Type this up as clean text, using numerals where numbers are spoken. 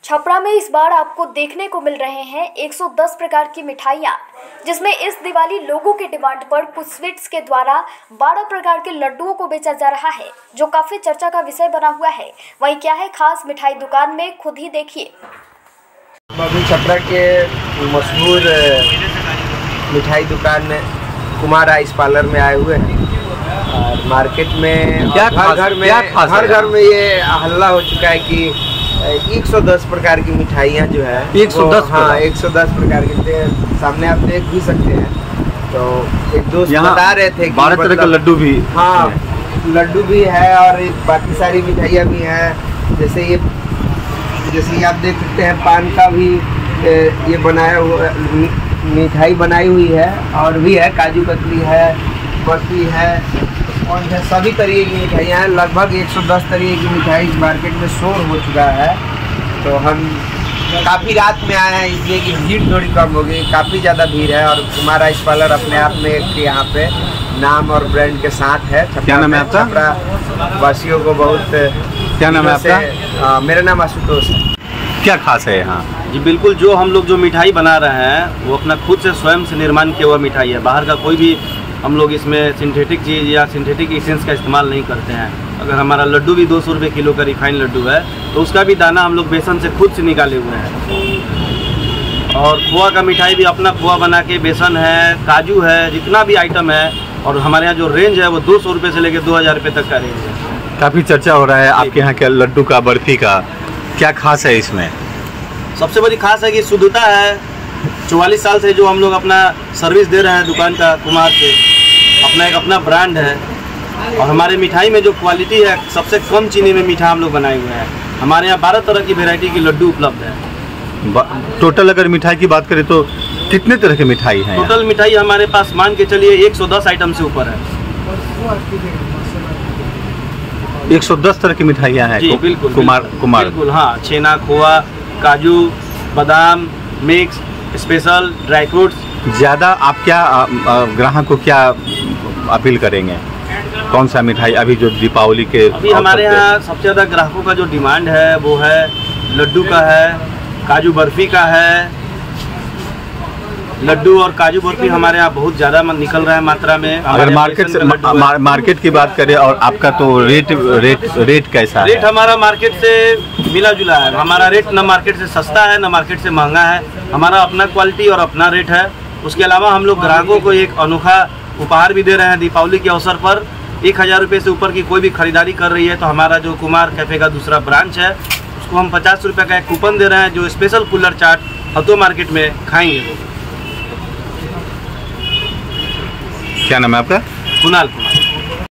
छपरा में इस बार आपको देखने को मिल रहे हैं 110 प्रकार की मिठाइयाँ, जिसमें इस दिवाली लोगों के डिमांड पर कुछ स्वीट्स के द्वारा 12 प्रकार के लड्डुओं को बेचा जा रहा है, जो काफ़ी चर्चा का विषय बना हुआ है। वहीं क्या है खास मिठाई दुकान में, खुद ही देखिए। अभी छपरा के मशहूर मिठाई दुकान कुमार आइस पार्लर में आए हुए हैं और मार्केट में हर घर में ये हल्ला हो चुका है कि 110 प्रकार की मिठाइयाँ जो है 110 हाँ 110 प्रकार के सामने आप देख भी सकते हैं। तो एक दोस्त बता रहे थे कि 12 तरह का लड्डू भी लड्डू भी है और बाकी सारी मिठाइयाँ भी हैं। जैसे आप देख सकते हैं पान का भी ये बनाया हुआ मिठाई बनाई हुई है और भी है, काजू कतली है, बर्फी है और सभी तरीके की मिठाइयाँ हैं। लगभग 110 तरीके की मिठाई इस मार्केट में शोर हो चुका है। तो हम काफ़ी रात में आए हैं इसलिए कि भीड़ थोड़ी कम हो गई, काफ़ी ज़्यादा भीड़ है। और कुमार आइस पार्लर अपने आप में एक यहाँ पे नाम और ब्रांड के साथ है। क्या नाम है आपका? छपरा वासियों को बहुत क्या नाम है आपका? मेरा नाम आशुतोष है। क्या खास है यहाँ? जी बिल्कुल, जो हम लोग जो मिठाई बना रहे हैं वो अपना खुद से स्वयं से निर्माण किया हुआ मिठाई है। बाहर का कोई भी हम लोग इसमें सिंथेटिक चीज़ या सिंथेटिक एसेंस का इस्तेमाल नहीं करते हैं। अगर हमारा लड्डू भी 200 रुपये किलो का रिफाइंड लड्डू है तो उसका भी दाना हम लोग बेसन से खुद से निकाले हुए हैं। और खोआ का मिठाई भी अपना खोआ बना के, बेसन है, काजू है, जितना भी आइटम है। और हमारे यहाँ जो रेंज है वो 200 रुपये से लेकर 2000 रुपये तक का रेंज है। काफ़ी चर्चा हो रहा है आपके यहाँ के लड्डू का, बर्फी का, क्या खास है इसमें? सबसे बड़ी खास है कि शुद्धता है। 44 साल से जो हम लोग अपना सर्विस दे रहे हैं दुकान का, कुमार से अपना एक अपना ब्रांड है। और हमारे मिठाई में जो क्वालिटी है, सबसे कम चीनी में मीठा हम लोग बनाए हुए हैं। हमारे यहाँ 12 तरह की वैरायटी की लड्डू उपलब्ध है। टोटल अगर मिठाई की बात करें तो कितने तरह की मिठाई है? टोटल मिठाई हमारे पास मान के चलिए 110 आइटम से ऊपर है। 110 तरह की मिठाइयाँ हैं। जी बिल्कुल कुमार बिल्कुल, हाँ। छेना, खोआ, काजू, बादाम, मिक्स, स्पेशल, ड्राई फ्रूट्स। ज़्यादा आप क्या ग्राहक को क्या अपील करेंगे? कौन सा मिठाई अभी जो दीपावली के अभी हमारे यहाँ सबसे ज़्यादा ग्राहकों का जो डिमांड है वो है लड्डू का है, काजू बर्फी का है। लड्डू और काजू बर्फी हमारे यहाँ बहुत ज़्यादा निकल रहा है मात्रा में। अगर मार्केट की बात करें और आपका तो रेट कैसा है? रेट हमारा मार्केट से मिला जुला है। हमारा रेट न मार्केट से सस्ता है न मार्केट से महंगा है। हमारा अपना क्वालिटी और अपना रेट है। उसके अलावा हम लोग ग्राहकों को एक अनोखा उपहार भी दे रहे हैं दीपावली के अवसर पर। 1000 रुपये से ऊपर की कोई भी खरीदारी कर रही है तो हमारा जो कुमार कैफ़े का दूसरा ब्रांच है उसको हम 50 रुपये का एक कूपन दे रहे हैं, जो स्पेशल कूलर चाट हतो मार्केट में खाएंगे। क्या नाम है आपका? कुणाल कुमार।